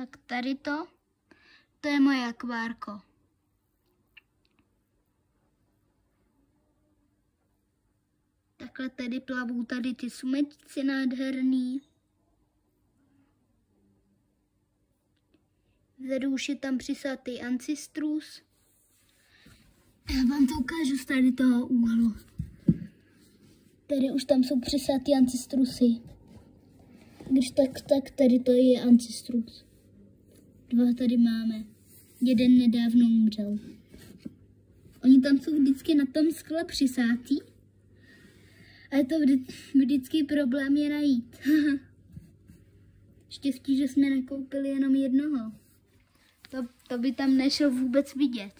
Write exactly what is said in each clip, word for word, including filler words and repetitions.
Tak tady to, to je moje akvárko. Takhle tady plavou tady ty sumečci nádherný. Vzadu už je tam přisátý Ancistrus. Já vám to ukážu z tady toho úhlu. Tady už tam jsou přisátý Ancistrusy. Když tak, tak tady to je Ancistrus. Dva tady máme. Jeden nedávno umřel. Oni tam jsou vždycky na tom skle přisátý. A je to vždy, vždycky problém je najít. Štěstí, že jsme nekoupili jenom jednoho. To, to by tam nešlo vůbec vidět.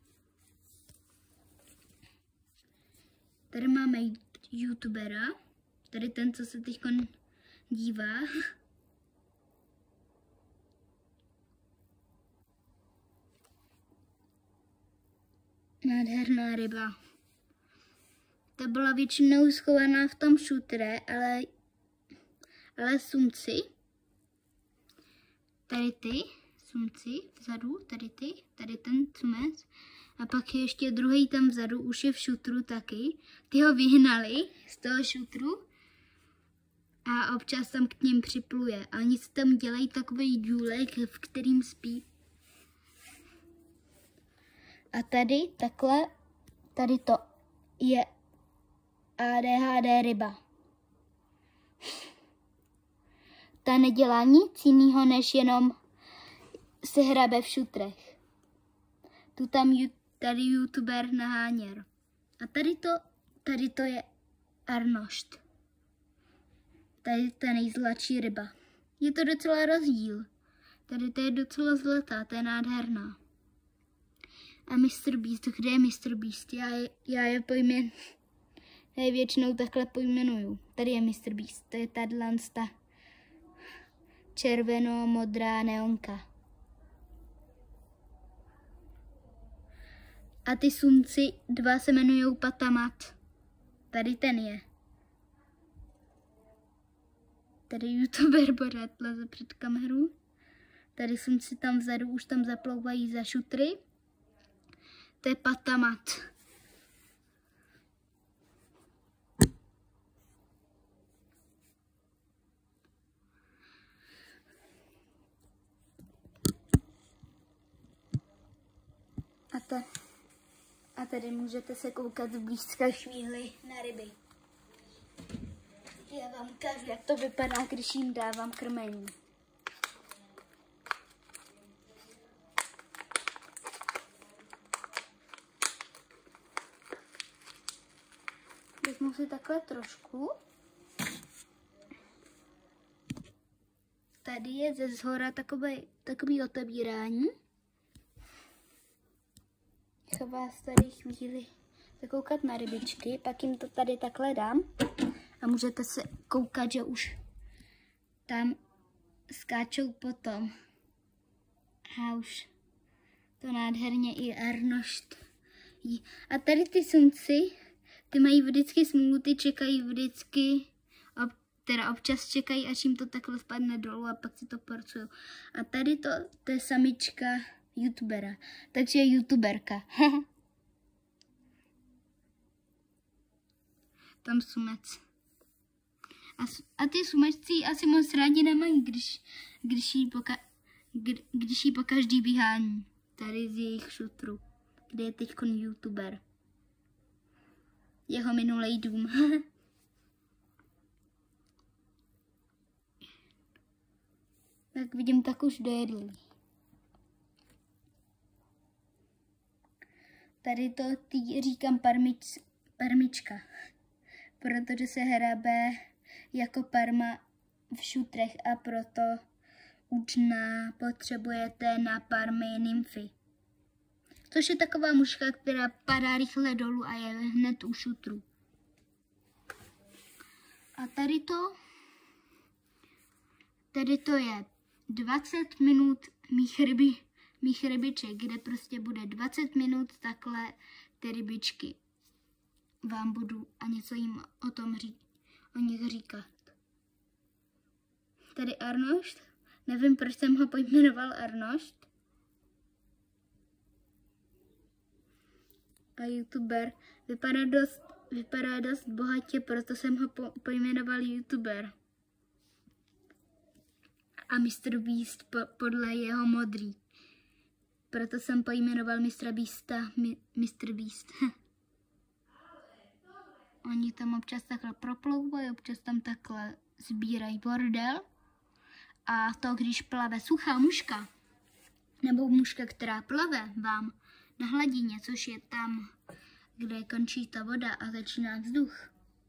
Tady máme youtubera. Tady ten, co se teď dívá. Nádherná ryba. Ta byla většinou schovaná v tom šutre, ale, ale sumci, tady ty sumci vzadu, tady ty, tady ten sumec, a pak je ještě druhý tam vzadu, už je v šutru taky. Ty ho vyhnali z toho šutru a občas tam k ním připluje. A oni si tam dělají takový důlek, v kterým spí. A tady takhle, tady to je A D H D ryba. Ta nedělá nic jiného, než jenom se hrabe v šutrech. Tu tam tady youtuber naháněl. A tady to, tady to je Arnošt. Tady ta nejzlatší ryba. Je to docela rozdíl. Tady to je docela zlatá, to je nádherná. A mister Beast, kde je mister Beast? Já je, já je pojmen, já je většinou takhle pojmenuju. Tady je mister Beast, to je tadyhle ta červeno-modrá neonka. A ty sumci dva se jmenují Patamat. Tady ten je. Tady youtuber pořád leze před kameru. Tady sumci tam vzadu už tam zaplouvají za šutry. To je Patamat. A, to, a tady můžete se koukat v blízké chvíli na ryby. Já vám ukážu, jak to vypadá, když jim dávám krmení. Vezmu si takhle trošku. Tady je ze zhora takové, takový otevírání. Co vás tady chvíli zakoukat na rybičky, pak jim to tady takhle dám a můžete se koukat, že už tam skáčou potom. A už to nádherně i Arnošt. A tady ty sumci, ty mají vždycky smůlu, ty čekají vždycky, ob, teda občas čekají, až jim to takhle spadne dolů a pak si to porcují. A tady to, to je samička youtubera, takže je youtuberka. Tam sumec. A, a ty sumečci asi moc rádi nemají, když, když, jí poka, kdy, když jí po každý vyhání. Tady z jejich šutru, kde je teď youtuber. Jeho minulej dům. Tak vidím, tak už dojedli. Tady to tý říkám parmič, parmička, protože se hrabe jako parma v šutrech a proto učná potřebujete na parmy nymfy. Což je taková mužka, která padá rychle dolů a je hned u šutru. A tady to, tady to je dvacet minut mých, ryby, mých rybiček, kde prostě bude dvacet minut takhle ty rybičky. Vám budu a něco jim o tom ří, o nich říkat. Tady Arnošt, Nevím, proč jsem ho pojmenoval Arnošt. A youtuber vypadá dost, vypadá dost bohatě, proto jsem ho po, pojmenoval youtuber. A mister Beast po, podle jeho modrý. Proto jsem pojmenoval mistra Beasta mi, mister Beast. Oni tam občas takhle proplouvají, občas tam takhle sbírají bordel. A to, když plave suchá muška, nebo muška, která plave vám na hladině, což je tam, kde končí ta voda a začíná vzduch,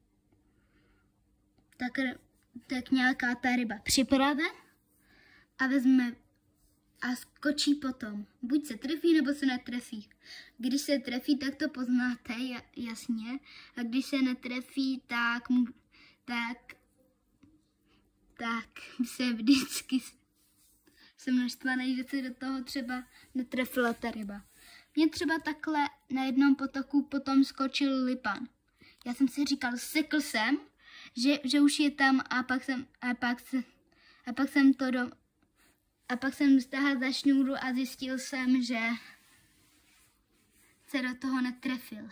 tak, tak nějaká ta ryba připrave a vezme a skočí potom. Buď se trefí, nebo se netrefí. Když se trefí, tak to poznáte jasně. A když se netrefí, tak, tak, tak se vždycky jsem naštvaný, že se do toho třeba netrefila ta ryba. Mně třeba takhle na jednom potoku potom skočil lipan. Já jsem si říkal, sekl jsem, že, že už je tam a pak jsem, a pak se, a pak jsem to do, a pak jsem stáhl za šňůru a zjistil jsem, že se do toho netrefil.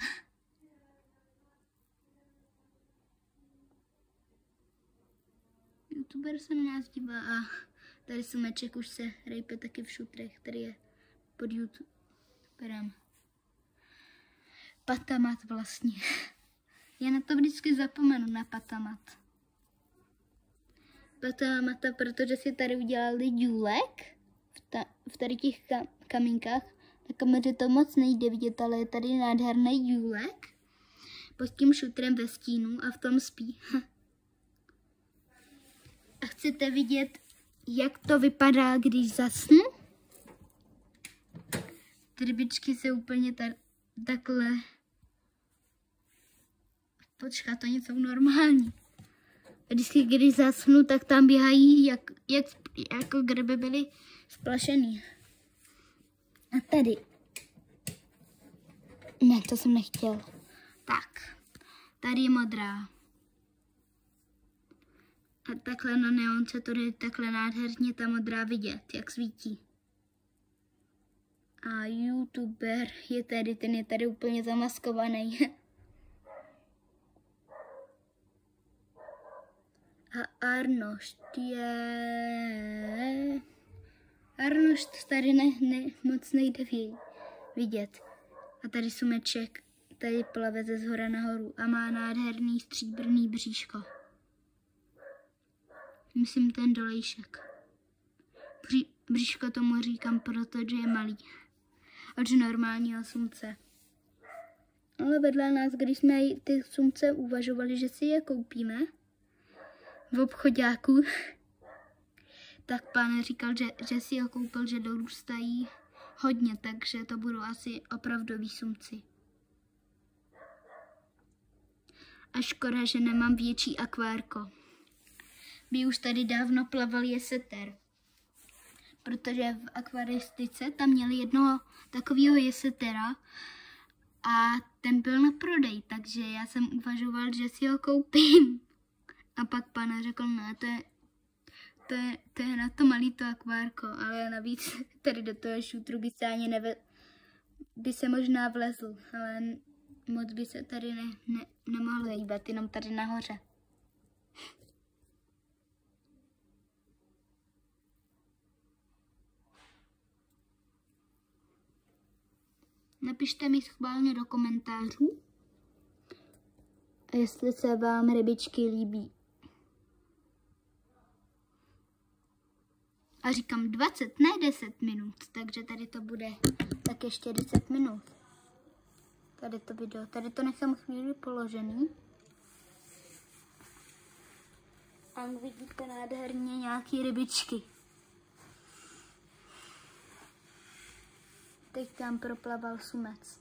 Youtuber se na nás dívá a tady Sumeček už se rejpe taky v šutrech, který je pod youtuberem. Patamat vlastně. Já na to vždycky zapomenu, na Patamat. Patamata, protože si tady udělali důlek v, ta, v tady těch ka, kamínkách. Na kameře to moc nejde vidět, ale je tady nádherný důlek pod tím šutrem ve stínu a v tom spí. A chcete vidět, jak to vypadá, když zasnu? Ty rybičky se úplně ta, takhle... Počkat, to něco normální. Vždycky, když zasnu, tak tam běhají, jak, jak, jako kdyby byly splašený. A tady. Ne, to jsem nechtěl. Tak, tady je modrá. A takhle na neonce to je takhle nádherně ta modrá vidět, jak svítí. A youtuber je tady, ten je tady úplně zamaskovaný. A Arnošt je... Arnošt tady ne, ne, moc nejde vidět. A tady Sumeček, tady plave ze zhora nahoru a má nádherný stříbrný bříško. Myslím ten dolejšek. Bří, bříško tomu říkám, protože je malý. Od normálního sumce. Ale vedle nás, když jsme ty sumce uvažovali, že si je koupíme v obchoďáku, tak pán říkal, že, že si ho koupil, že dorůstají hodně, takže to budou asi opravdoví sumci. A škoda, že nemám větší akvárko. By už tady dávno plaval jeseter. Protože v akvaristice tam měli jednoho takového jesetera a ten byl na prodej, takže já jsem uvažoval, že si ho koupím. A pak pán řekl, ne, to je, to je, to je na to malý to akvárko, ale navíc tady do toho šutru by se ani neve, by se možná vlezl, ale moc by se tady ne, ne, nemohl hýbat, jenom tady nahoře. Napište mi schválně do komentářů, jestli se vám rybičky líbí. A říkám dvacet, ne deset minut, takže tady to bude tak ještě deset minut. Tady to video, tady to nechám chvíli položený. A vidíte nádherně nějaký rybičky. Teď tam proplaval sumec.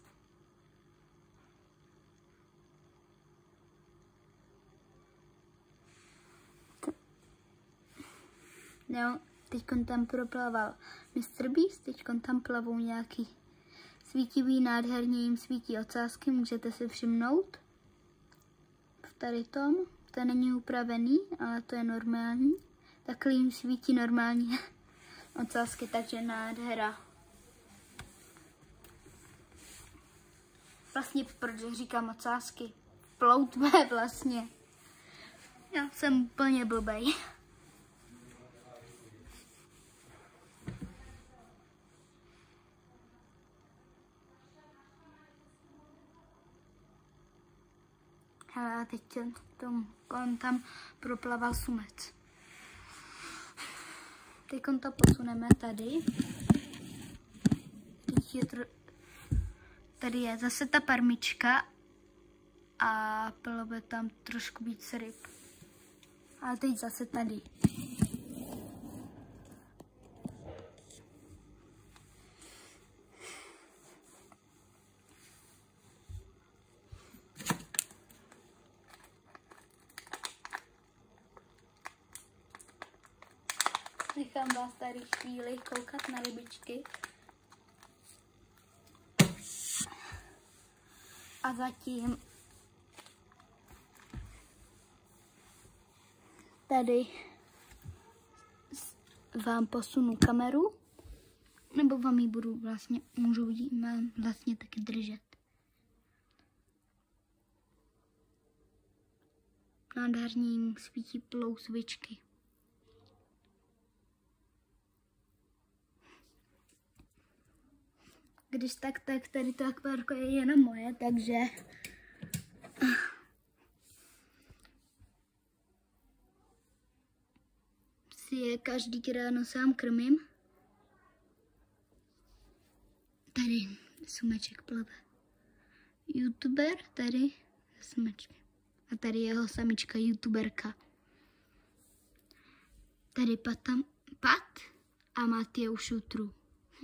No, teď tam proplaval mister Beast, teď tam plavou nějaký svítivý, nádherně jim svítí ocásky, můžete si všimnout. V tady tom, to není upravený, ale to je normální. Takhle jim svítí normálně ocásky, takže nádhera. Vlastně, protože říkám ocásky, ploutve vlastně. Já jsem úplně blbej. Hele, a teď tom, kolem tam proplaval sumec. Teď to posuneme tady. Teď je tro... Tady je zase ta parmička a bylo by tam trošku víc ryb. A teď zase tady. Nechám vás tady chvíli koukat na rybičky. A zatím tady vám posunu kameru, nebo vám ji budu vlastně, můžu jí vlastně taky držet. Nádherně svítí plousvičky. Když tak, tak tady to akvárko je jenom moje, takže si je každý ráno sám krmím. Tady sumeček plave. YouTuber, tady sumeček. A tady jeho samička, YouTuberka. Tady patam, Pat a Matěj šutru.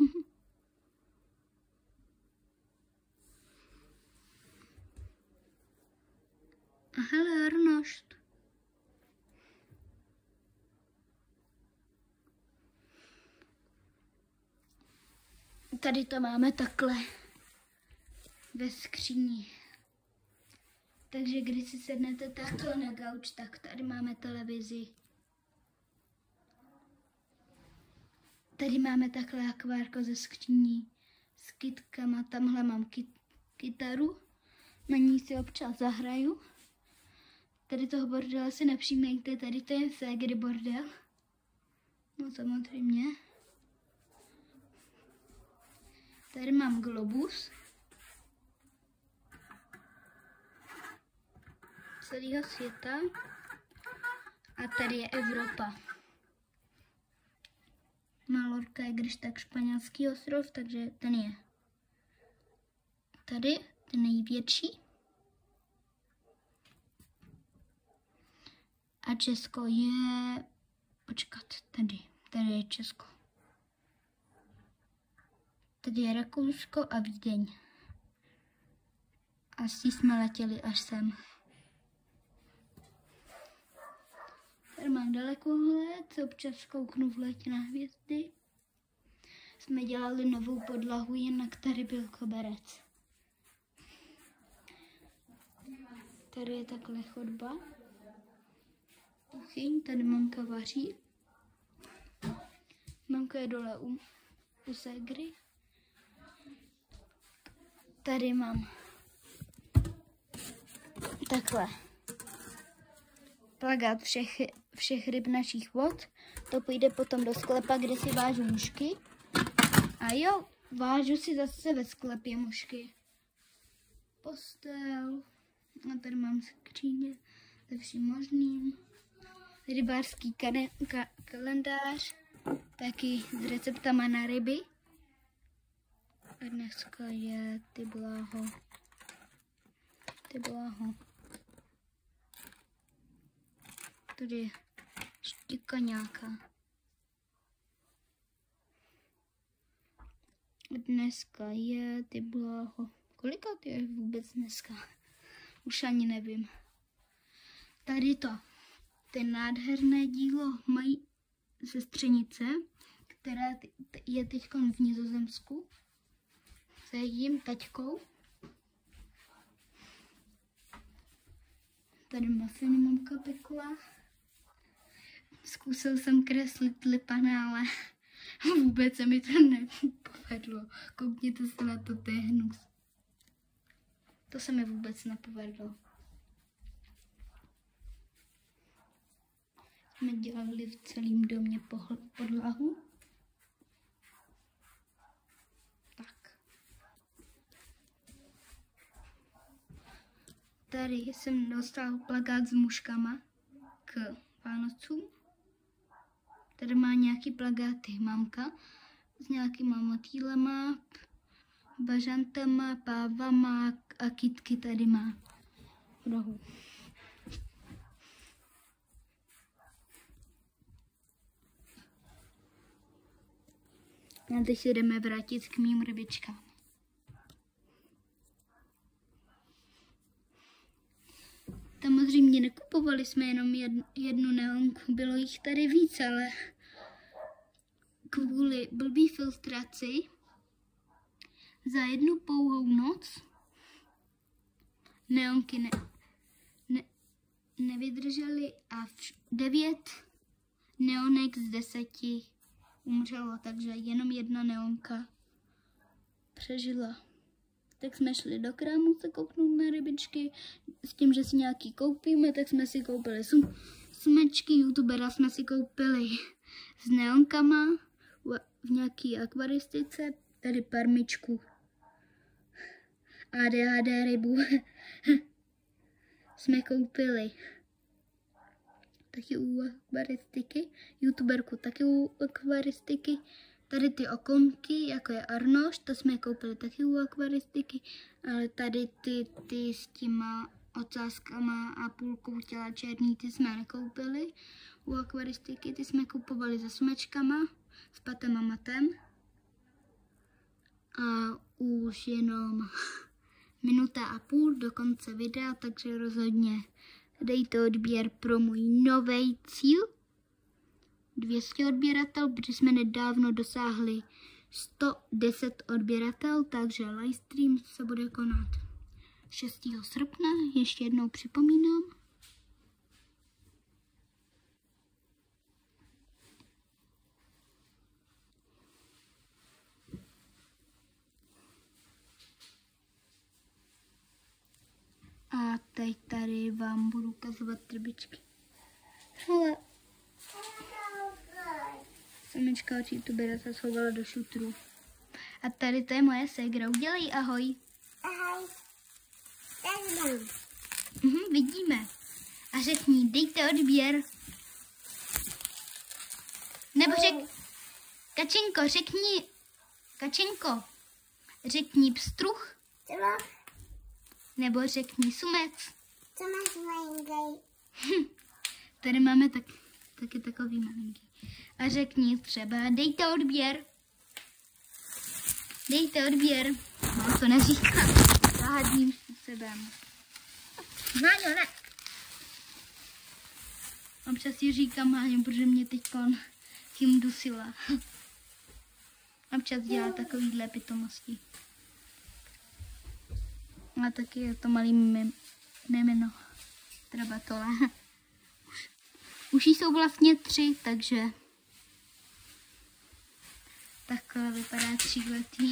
A hele, Arnošt. Tady to máme takhle ve skříni. Takže když si sednete takhle na gauč, tak tady máme televizi. Tady máme takhle akvárko ze skříní s kytkama. Tamhle mám kyt, kytaru, na ní si občas zahraju. Tady toho bordela si nepřijmejte, tady to je ségry bordel. No samozřejmě. Tady mám globus. Celého světa. A tady je Evropa. Malorka je když tak španělský ostrov, takže ten je tady, ten největší. A Česko je, počkat, tady, tady je Česko. Tady je Rakousko a Vídeň. Asi jsme letěli až sem. Tady mám dalekohled, občas kouknu v létě na hvězdy. Jsme dělali novou podlahu, jinak tady byl koberec. Tady je takhle chodba. Kuchyň, tady mamka vaří. Mamka je dole u, u ségry. Tady mám takhle plakát všech, všech ryb našich vod. To půjde potom do sklepa, kde si vážu mušky. A jo, vážu si zase ve sklepě mušky. Postel. A tady mám skříně se vším možným. Rybářský kane, ka, kalendář. Taky s receptama na ryby. A dneska je ty bláho. Ty bláho. Tady je štika nějaká. Dneska je ty bláho. Kolikát je vůbec dneska? Už ani nevím. Tady to. Ty nádherné dílo mají sestřenice, která je teď v Nizozemsku. Se jejím taťkou. Tady mafiny mamka pekla. Zkusil jsem kreslit lipana, ale Vůbec se mi to nepovedlo. Koukněte se na to, to je hnus. To se mi vůbec nepovedlo. Jsme dělali v celém domě podlahu. Tak. Tady jsem dostal plakát s muškama k Vánocům. Tady má nějaký plakáty mamka s nějakýma motýlema, bažantama, pávama a kytky tady má v rohu. A teď se jdeme vrátit k mým rybičkám. Samozřejmě nekupovali jsme jenom jednu neonku, bylo jich tady víc, ale kvůli blbý filtraci za jednu pouhou noc neonky ne, ne, nevydržely a devět neonek z deseti umřelo, takže jenom jedna neonka přežila. Tak jsme šli do krámu se koupnout na rybičky, s tím, že si nějaký koupíme, tak jsme si koupili sum, smečky, youtubera jsme si koupili s neonkama v nějaký akvaristice, tady parmičku A D H D rybu jsme koupili taky u akvaristiky, youtuberku taky u akvaristiky. Tady ty okonky, jako je Arnoš, to jsme koupili taky u akvaristiky, ale tady ty, ty s těma ocáskama a půlkou těla černý, ty jsme nekoupili u akvaristiky, ty jsme kupovali se smečkama, s patem a matem. A už jenom minuta a půl do konce videa, takže rozhodně dejte odběr pro můj nový cíl. dvě stě odběratel, protože jsme nedávno dosáhli sto deset odběratel, takže livestream se bude konat šestého srpna, ještě jednou připomínám. A teď tady vám budu ukazovat rybičky. Hele. Samička od youtubera se schovala do šutru. A tady to je moje ségra. Udělej ahoj. Ahoj. Ahoj. Mhm, vidíme. A řekni, dejte odběr. Nebo řek... Kačenko, řekni... Kačenko, řekni pstruh. Co? Nebo řekni sumec. Co máš malinký? Tady máme tak, taky takový malinký. A řekni třeba, dejte odběr. Dejte odběr. No, to neříká záhadným způsobem. Máňo, ne. Občas si říkám Máňo, protože mě teď tím dusila. Občas dělá takovýhle pitomosti. A taky je to malý mimino. Třeba tohle. Už jí jsou vlastně tři, takže takhle vypadá tříletý.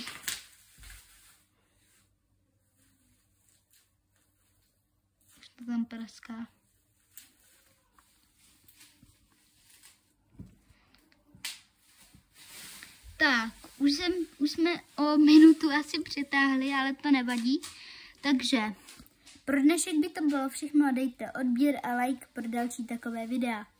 Už to tam praská. Tak, už, jsem, už jsme o minutu asi přitáhli, ale to nevadí. Takže pro dnešek by to bylo všechno. Dejte odběr a like pro další takové videa.